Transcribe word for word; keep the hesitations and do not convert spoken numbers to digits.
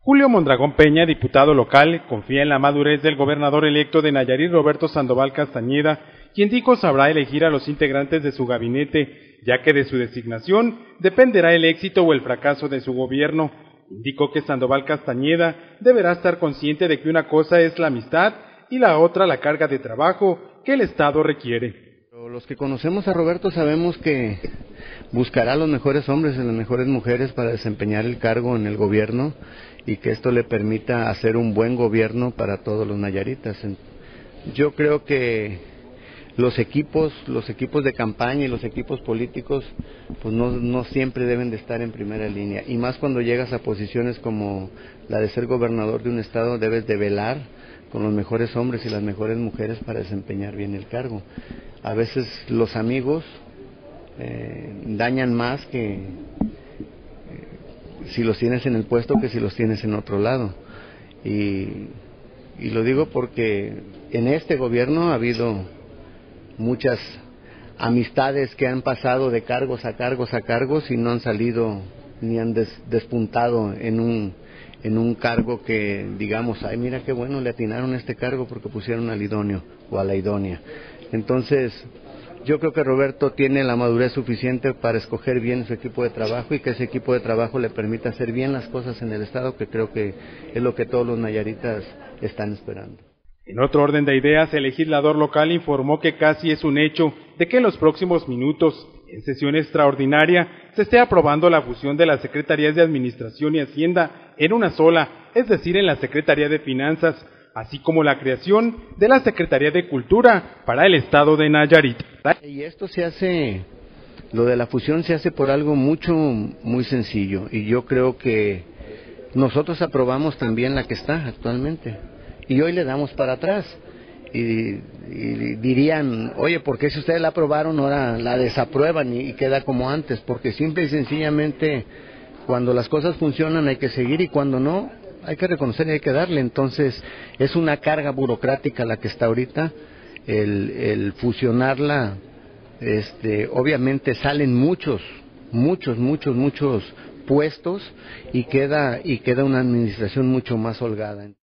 Julio Mondragón Peña, diputado local, confía en la madurez del gobernador electo de Nayarit, Roberto Sandoval Castañeda, quien dijo sabrá elegir a los integrantes de su gabinete, ya que de su designación dependerá el éxito o el fracaso de su gobierno. Indicó que Sandoval Castañeda deberá estar consciente de que una cosa es la amistad y la otra la carga de trabajo que el Estado requiere. Los que conocemos a Roberto sabemos que buscará a los mejores hombres y las mejores mujeres para desempeñar el cargo en el gobierno y que esto le permita hacer un buen gobierno para todos los nayaritas. Yo creo que los equipos, los equipos de campaña y los equipos políticos, pues no, no siempre deben de estar en primera línea, y más cuando llegas a posiciones como la de ser gobernador de un estado, debes de velar con los mejores hombres y las mejores mujeres para desempeñar bien el cargo. A veces los amigos eh, dañan más que eh, si los tienes en el puesto que si los tienes en otro lado. Y, y lo digo porque en este gobierno ha habido muchas amistades que han pasado de cargos a cargos a cargos y no han salido ni han des, despuntado en un en un cargo que digamos, ay, mira qué bueno le atinaron a este cargo porque pusieron al idóneo o a la idónea. Entonces, yo creo que Roberto tiene la madurez suficiente para escoger bien su equipo de trabajo y que ese equipo de trabajo le permita hacer bien las cosas en el Estado, que creo que es lo que todos los nayaritas están esperando. En otro orden de ideas, el legislador local informó que casi es un hecho de que en los próximos minutos, en sesión extraordinaria, se esté aprobando la fusión de las Secretarías de Administración y Hacienda en una sola, es decir, en la Secretaría de Finanzas, así como la creación de la Secretaría de Cultura para el Estado de Nayarit. Y esto se hace, lo de la fusión se hace por algo mucho, muy sencillo, y yo creo que nosotros aprobamos también la que está actualmente, y hoy le damos para atrás. Y, y dirían, oye, ¿por qué si ustedes la aprobaron ahora la desaprueban y, y queda como antes? Porque simple y sencillamente cuando las cosas funcionan hay que seguir y cuando no hay que reconocer y hay que darle. Entonces es una carga burocrática la que está ahorita, el, el fusionarla, este, obviamente salen muchos, muchos, muchos, muchos puestos y queda, y queda una administración mucho más holgada.